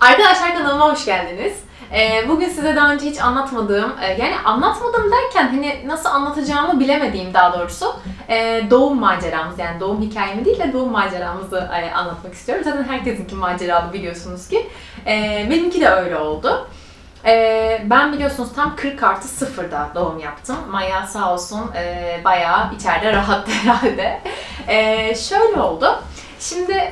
Arkadaşlar kanalıma hoş geldiniz. Bugün size daha önce hiç anlatmadığım, yani anlatmadım derken hani nasıl anlatacağımı bilemediğim daha doğrusu doğum maceramız, yani doğum hikayemi değil de doğum maceramızı anlatmak istiyorum. Zaten herkesinki maceralı biliyorsunuz ki. Benimki de öyle oldu. Ben biliyorsunuz tam 40+0'da doğum yaptım. Maya sağ olsun bayağı içeride rahattı herhalde. Şöyle oldu. Şimdi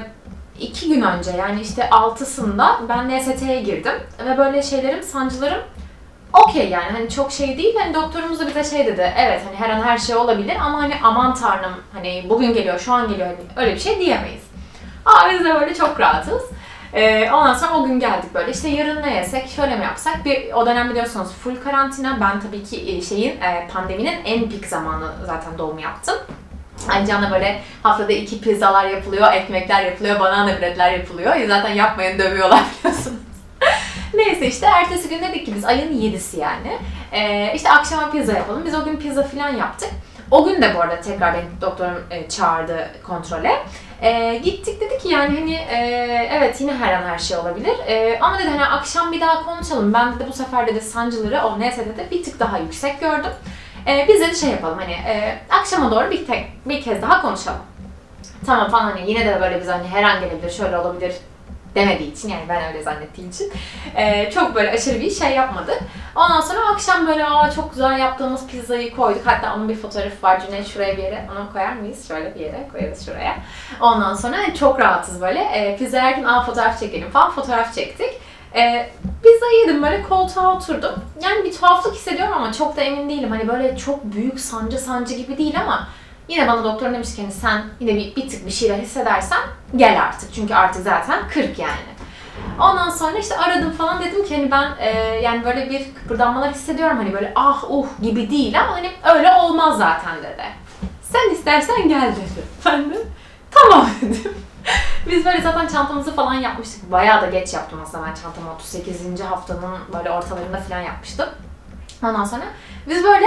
2 gün önce, yani işte 6'sında ben NST'ye girdim ve böyle şeylerim, sancılarım okey, yani hani çok şey değil. Hani doktorumuz da bize şey dedi, evet hani her an her şey olabilir ama hani aman tanrım hani bugün geliyor, şu an geliyor, hani öyle bir şey diyemeyiz. Biz de böyle çok rahatız. Ondan sonra o gün geldik, böyle işte yarın ne yesek, şöyle mi yapsak, o dönem biliyorsunuz full karantina. Ben tabii ki pandeminin en pik zamanı zaten doğum yaptım. Ayrıca böyle haftada 2 pizzalar yapılıyor, ekmekler yapılıyor, banana breadler yapılıyor. Zaten yapmayın, dövüyorlar biliyorsunuz. Neyse işte ertesi gün dedik ki biz ayın 7'si yani. İşte akşama pizza yapalım. Biz o gün pizza falan yaptık. O gün de bu arada tekrar benim doktorum çağırdı kontrole. Gittik, dedi ki yani hani evet yine her an her şey olabilir. Ama dedi hani akşam bir daha konuşalım. Ben dedi bu sefer dedi sancıları o NS'de de bir tık daha yüksek gördüm. Biz de şey yapalım hani akşama doğru bir kez daha konuşalım. Tamam falan, hani yine de böyle biz hani her an gelebilir, şöyle olabilir demediği için, yani ben öyle zannettiğim için çok böyle aşırı bir şey yapmadı. Ondan sonra akşam böyle çok güzel yaptığımız pizzayı koyduk. Hatta onun bir fotoğrafı var. Cüneyt şuraya bir yere, onu koyar mıyız? Şöyle bir yere koyarız şuraya. Ondan sonra çok rahatız böyle. Pizza yerken fotoğraf çekelim falan, fotoğraf çektik. Pizzayı yedim, böyle koltuğa oturdum. Yani bir tuhaflık hissediyorum ama çok da emin değilim. Hani böyle çok büyük sancı gibi değil ama yine bana doktor demiş ki hani sen yine bir tık bir şeyler hissedersen gel artık. Çünkü artık zaten 40 yani. Ondan sonra işte aradım falan, dedim ki hani ben yani böyle bir kıpırdanmalar hissediyorum, hani böyle gibi değil ama hani öyle olmaz zaten dedi. Sen istersen gel dedi. Ben de tamam dedim. Biz böyle zaten çantamızı falan yapmıştık. Bayağı da geç yaptım aslında ben çantamı. 38. haftanın böyle ortalarında falan yapmıştım. Ondan sonra biz böyle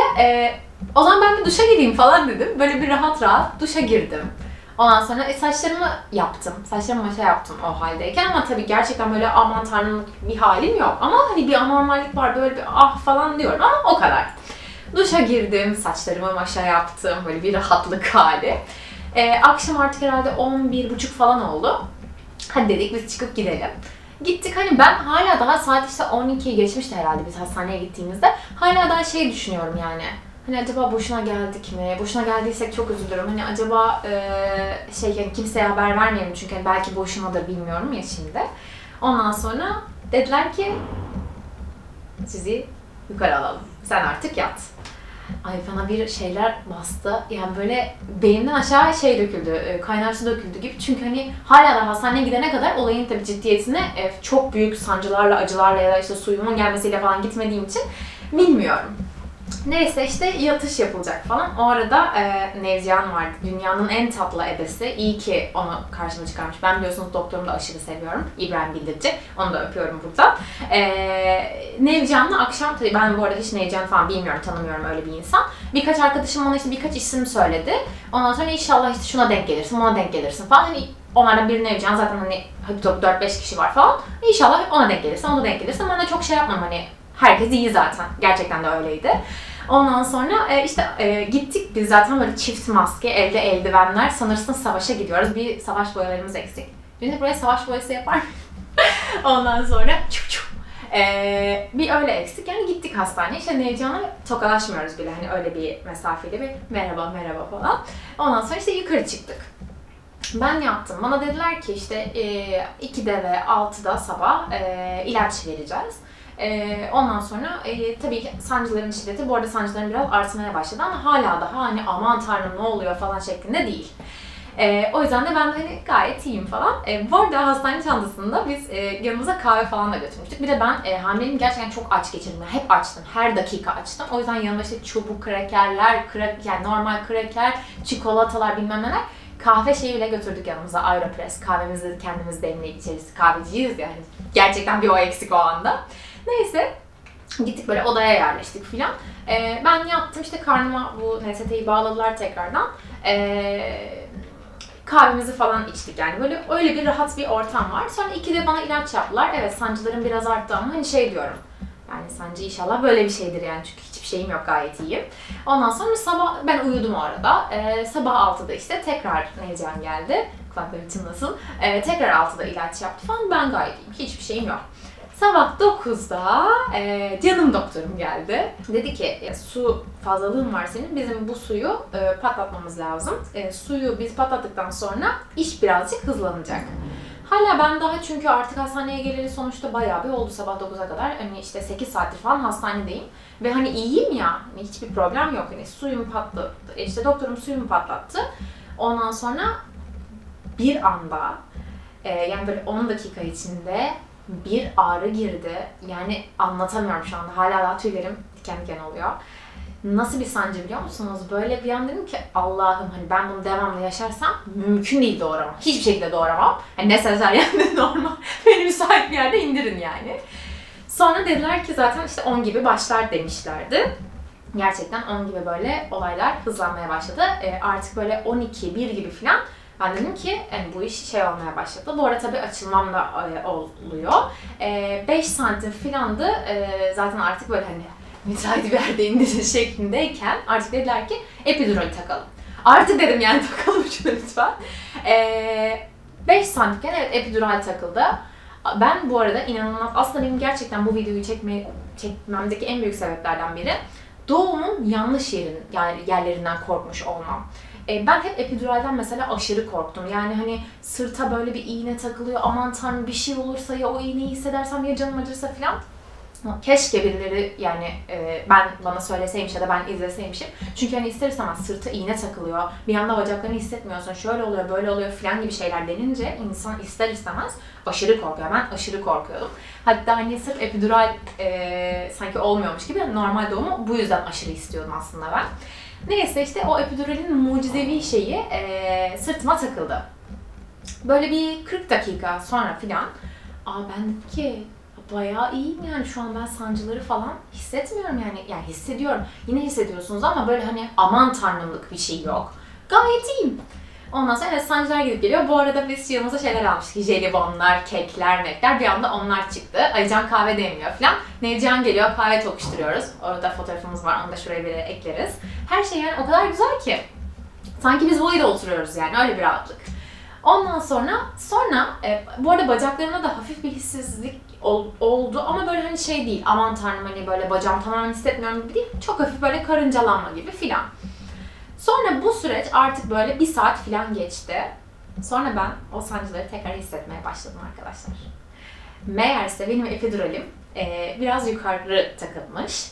o zaman ben bir duşa gireyim falan dedim. Böyle bir rahat duşa girdim. Ondan sonra saçlarımı yaptım. Saçlarımı maşa yaptım o haldeyken ama tabii gerçekten böyle aman tanrım bir halim yok. Ama hani bir anormallik var, böyle bir falan diyorum ama o kadar. Duşa girdim, saçlarımı maşa yaptım. Böyle bir rahatlık hali. Akşam artık herhalde 11:30 falan oldu. Hadi dedik biz çıkıp gidelim. Gittik, hani ben hala daha saat işte 12'yi geçmişti herhalde biz hastaneye gittiğimizde. Hala daha şey düşünüyorum yani. Hani acaba boşuna geldik mi? Boşuna geldiysek çok üzülürüm. Hani acaba yani kimseye haber vermeyelim çünkü hani belki boşunadır, bilmiyorum ya şimdi. Ondan sonra dediler ki sizi yukarı alalım. Sen artık yat. Ay bana bir şeyler bastı. Yani böyle beynimden aşağı şey döküldü, kaynar su döküldü gibi. Çünkü hani hala da hastaneye gidene kadar olayın tabii ciddiyetine çok büyük sancılarla, acılarla ya da işte suyumun gelmesiyle falan gitmediğim için bilmiyorum. Neyse işte yatış yapılacak falan. O arada Nevcihan vardı. Dünyanın en tatlı ebesi. İyi ki onu karşıma çıkarmış. Ben biliyorsunuz doktorumu da aşırı seviyorum. İbrahim Bildirci. Onu da öpüyorum buradan. Nevcihan'la akşam, tabii ben bu arada hiç Nevcihan falan bilmiyorum, tanımıyorum öyle bir insan. Birkaç arkadaşım bana işte birkaç isim söyledi. Ondan sonra inşallah işte şuna denk gelirsin, buna denk gelirsin falan. Hani onlardan biri Nevcihan, zaten hani 4-5 kişi var falan. İnşallah ona denk gelirsin, ona denk gelirsin. Ben de çok şey yapmam, hani herkes iyi zaten. Gerçekten de öyleydi. Ondan sonra işte gittik biz, zaten böyle çift maske, elde eldivenler. Sanırsın savaşa gidiyoruz. Bir savaş boyalarımız eksik. Şimdi buraya savaş boyası yapar mı? Ondan sonra bir öyle eksik. Yani gittik hastaneye. İşte Nevcihan'la tokalaşmıyoruz bile. Hani öyle bir mesafeli bir merhaba falan. Ondan sonra işte yukarı çıktık. Ben yaptım. Bana dediler ki işte 2'de ve 6'da sabah ilaç vereceğiz. Ondan sonra tabii ki sancıların şiddeti, bu arada sancıların biraz artmaya başladı ama hala daha hani aman tanrım ne oluyor falan şeklinde değil. O yüzden de ben de hani gayet iyiyim falan. Bu arada hastane çantasında biz yanımıza kahve falan da götürmüştük. Bir de ben hamileliğimi gerçekten çok aç geçirdim. Hep açtım. Her dakika açtım. O yüzden yanımda işte çubuk krakerler, yani normal kraker, çikolatalar bilmem neler. Kahve şeyi bile götürdük yanımıza, Aeropress. Kahvemizi kendimiz demleyip içeriz. Kahveciyiz yani. Gerçekten bir o eksik o anda. Neyse. Gittik böyle odaya yerleştik filan. Ben yattım işte, karnıma bu NST'yi bağladılar tekrardan. kahvemizi falan içtik yani. Böyle öyle bir rahat bir ortam var. Sonra 2'de bana ilaç yaptılar. Evet, sancılarım biraz arttı ama hani şey diyorum. Yani sancı inşallah böyle bir şeydir yani, çünkü hiçbir şeyim yok, gayet iyiyim. Ondan sonra sabah ben uyudum o arada. Sabah 6'da işte tekrar Nevcihan geldi. Kulaklarım çınlasın. Tekrar 6'da ilaç yaptı falan. Ben gayet iyiyim. Hiçbir şeyim yok. Sabah 9'da canım doktorum geldi. Dedi ki su fazlalığın var senin. Bizim bu suyu patlatmamız lazım. Suyu biz patlattıktan sonra iş birazcık hızlanacak. Hala ben daha, çünkü artık hastaneye geleli sonuçta bayağı bir oldu, sabah 9'a kadar. Hani işte 8 saattir falan hastanedeyim. Ve hani iyiyim ya, hani hiçbir problem yok. Hani suyumu patlattı, işte doktorum suyumu patlattı. Ondan sonra bir anda, yani böyle 10 dakika içinde bir ağrı girdi. Yani anlatamıyorum şu anda. Hala daha tüylerim diken diken oluyor. Nasıl bir sancı biliyor musunuz? Böyle bir an dedim ki Allah'ım, hani ben bunu devamlı yaşarsam mümkün değil doğuramam. Hiçbir şekilde doğuramam. Hani ne sezaryen ne normal. Beni müsait bir yerde indirin yani. Sonra dediler ki zaten işte 10 gibi başlar demişlerdi. Gerçekten 10 gibi böyle olaylar hızlanmaya başladı. Artık böyle 12, 1 gibi falan ben dedim ki yani bu iş şey olmaya başladı. Bu arada tabii açılmam da oluyor. 5 santim filandı. Zaten artık böyle hani müsait bir yerde indirin şeklindeyken artık dediler ki epidural takalım. Artık dedim yani takalım şunu lütfen. 5 santimken evet epidural takıldı. Ben bu arada inanılmaz, aslında benim gerçekten bu videoyu çekmemdeki en büyük sebeplerden biri doğumun yanlış yerlerinden korkmuş olmam. Ben hep epiduralden mesela aşırı korktum. Yani hani sırta böyle bir iğne takılıyor, aman tanrım bir şey olursa, ya o iğneyi hissedersem ya canım acırsa falan. Keşke birileri yani bana söyleseymiş ya da ben izleseymişim. Çünkü hani ister istemez sırta iğne takılıyor, bir anda bacaklarını hissetmiyorsun, şöyle oluyor böyle oluyor falan gibi şeyler denince insan ister istemez aşırı korkuyor. Ben aşırı korkuyordum. Hatta hani sırf epidural sanki olmuyormuş gibi normal doğumu bu yüzden aşırı istiyordum aslında ben. Neyse işte o epiduralin mucizevi şeyi sırtıma takıldı. Böyle bir 40 dakika sonra filan ben dedim ki bayağı iyiyim yani, şu an ben sancıları falan hissetmiyorum yani hissediyorum. Yine hissediyorsunuz ama böyle hani aman tanrımlık bir şey yok. Gayet iyiyim. Ondan sonra evet, sancılar gidip geliyor. Bu arada biz yanımıza şeyler almıştık. Jelibonlar, kekler, mekler. Bir anda onlar çıktı. Alican kahve demliyor falan. Nevcihan geliyor, kahve tokuşturuyoruz. Orada fotoğrafımız var, onu da şuraya bir ekleriz. Her şey yani o kadar güzel ki. Sanki biz bu evde oturuyoruz yani, öyle bir rahatlık. Ondan sonra bu arada bacaklarımda da hafif bir hissizlik oldu ama böyle hani şey değil, aman tanrım hani böyle bacağım tamamen hissetmiyorum gibi değil. Çok hafif böyle karıncalanma gibi filan. Sonra bu süreç artık böyle 1 saat filan geçti. Sonra ben o sancıları tekrar hissetmeye başladım arkadaşlar. Meğerse benim epiduralim biraz yukarı takılmış.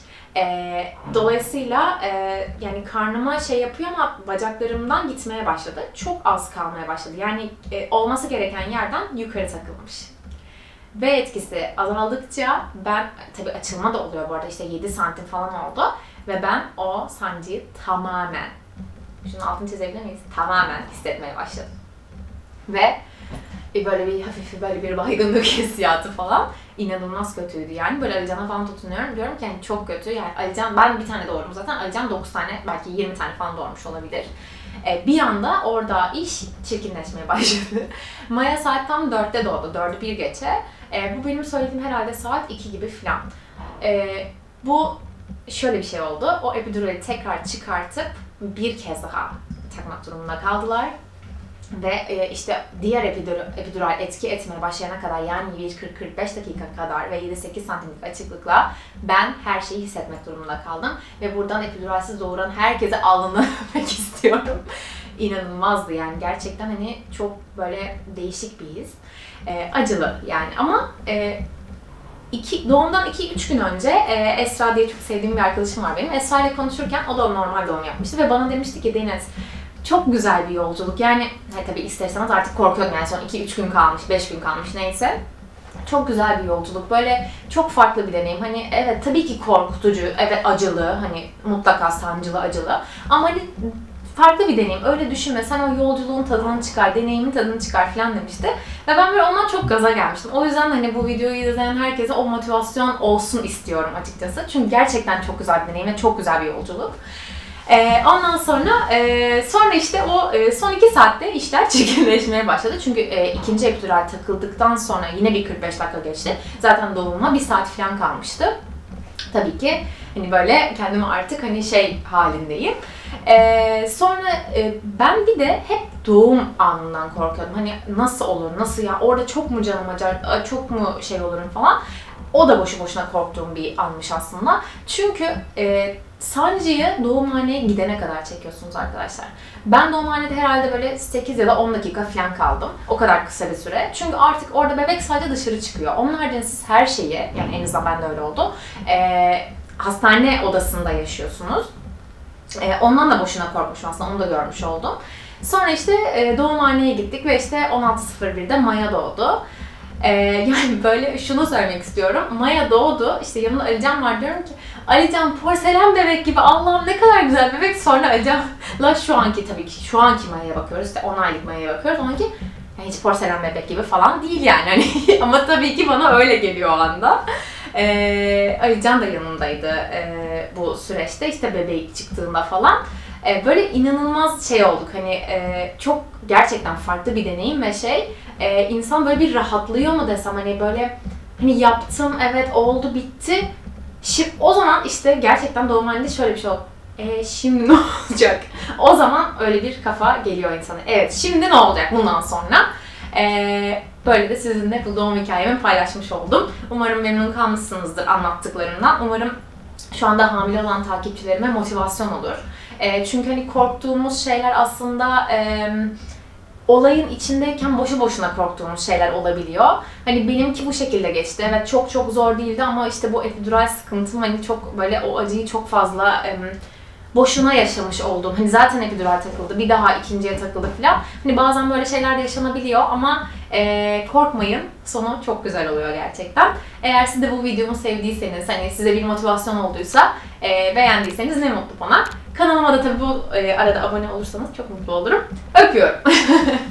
Dolayısıyla yani karnıma şey yapıyor ama bacaklarımdan gitmeye başladı. Çok az kalmaya başladı. Yani olması gereken yerden yukarı takılmış. Ve etkisi azaldıkça ben, tabii açılma da oluyor bu arada, işte 7 santim falan oldu. Ve ben o sancıyı tamamen, şunun altını çizebilir miyiz? Tamamen hissetmeye başladım. Ve böyle bir hafif böyle bir baygınlık hissiyatı falan inanılmaz kötüydü yani. Böyle Alican'a falan tutunuyorum, diyorum ki yani çok kötü. Yani Alican, ben bir tane doğurdum zaten, Alican 9 tane belki 20 tane falan doğurmuş olabilir. Bir anda orada iş çirkinleşmeye başladı. Maya saat tam 4'te doğdu, 4'ü 1 geçe. Bu benim söylediğim herhalde saat 2 gibi falan. Bu şöyle bir şey oldu, o epidurali tekrar çıkartıp bir kez daha takmak durumunda kaldılar. Ve işte diğer epidural etki etmeye başlayana kadar, yani 40-45 dakika kadar ve 7-8 santimlik açıklıkla ben her şeyi hissetmek durumunda kaldım. Ve buradan epiduralsiz doğuran herkese alnını öpmek istiyorum. İnanılmazdı yani, gerçekten hani çok böyle değişik bir his. Acılı yani ama doğumdan 2-3 gün önce Esra diye çok sevdiğim bir arkadaşım var benim. Esra ile konuşurken o da normal doğum yapmıştı ve bana demişti ki Deniz, çok güzel bir yolculuk. Yani tabii ister istemez artık korkuyordum yani, son 2-3 gün kalmış, 5 gün kalmış neyse. Çok güzel bir yolculuk. Böyle çok farklı bir deneyim. Hani evet tabii ki korkutucu, evet acılı, hani mutlaka sancılı, acılı. Ama hani farklı bir deneyim. Öyle düşünme, sen o yolculuğun tadını çıkar, deneyimin tadını çıkar falan demişti. Ve ben böyle ondan çok gaza gelmiştim. O yüzden hani bu videoyu izleyen herkese o motivasyon olsun istiyorum açıkçası. Çünkü gerçekten çok güzel bir deneyim ve çok güzel bir yolculuk. Ondan sonra işte o son 2 saatte işler çirkinleşmeye başladı. Çünkü ikinci epidural takıldıktan sonra yine bir 45 dakika geçti. Zaten doğumuma 1 saat falan kalmıştı. Tabii ki hani böyle kendimi artık hani şey halindeyim. Sonra ben bir de hep doğum anından korkuyordum. Hani nasıl olur, nasıl ya, orada çok mu canım acır, çok mu şey olurum falan. O da boşu boşuna korktuğum bir anmış aslında. Çünkü sancıyı doğumhaneye gidene kadar çekiyorsunuz arkadaşlar. Ben doğumhanede herhalde böyle 8 ya da 10 dakika falan kaldım. O kadar kısa bir süre. Çünkü artık orada bebek sadece dışarı çıkıyor. Onun haricinde siz her şeyi, yani en azından bende öyle oldu, hastane odasında yaşıyorsunuz. Ondan da boşuna korkmuşum aslında, onu da görmüş oldum. Sonra işte doğumhaneye gittik ve işte 16.01'de Maya doğdu. Yani böyle şunu söylemek istiyorum. Maya doğdu, işte yanımda Alican var, diyorum ki Alican porselen bebek gibi, Allah'ım ne kadar güzel bebek. Sonra Alican'la şu anki, tabii ki şu anki Maya'ya bakıyoruz, işte 10 aylık Maya'ya bakıyoruz. Onunki yani hiç porselen bebek gibi falan değil yani. Hani ama tabii ki bana öyle geliyor o anda. Alican da yanındaydı bu süreçte, işte bebeği çıktığında falan. Böyle inanılmaz şey olduk, hani çok gerçekten farklı bir deneyim ve insan böyle bir rahatlıyor mu desem, hani böyle hani yaptım, evet oldu, bitti. Şimdi o zaman işte gerçekten doğumhanede şöyle bir şey oldu. Şimdi ne olacak? O zaman öyle bir kafa geliyor insana. Evet, şimdi ne olacak bundan sonra? Böyle de sizinle bu doğum hikayemi paylaşmış oldum. Umarım memnun kalmışsınızdır anlattıklarımdan. Umarım şu anda hamile olan takipçilerime motivasyon olur. Çünkü hani korktuğumuz şeyler aslında olayın içindeyken boşu boşuna korktuğumuz şeyler olabiliyor. Hani benimki bu şekilde geçti. Evet, çok çok zor değildi ama işte bu epidural sıkıntım, hani çok böyle o acıyı çok fazla boşuna yaşamış oldum. Hani zaten epidural takıldı, bir daha ikinciye takıldı falan. Hani bazen böyle şeyler de yaşanabiliyor ama korkmayın. Sonu çok güzel oluyor gerçekten. Eğer siz de bu videomu sevdiyseniz, hani size bir motivasyon olduysa, beğendiyseniz ne mutlu bana. Kanalıma da tabii bu arada abone olursanız çok mutlu olurum. Öpüyorum.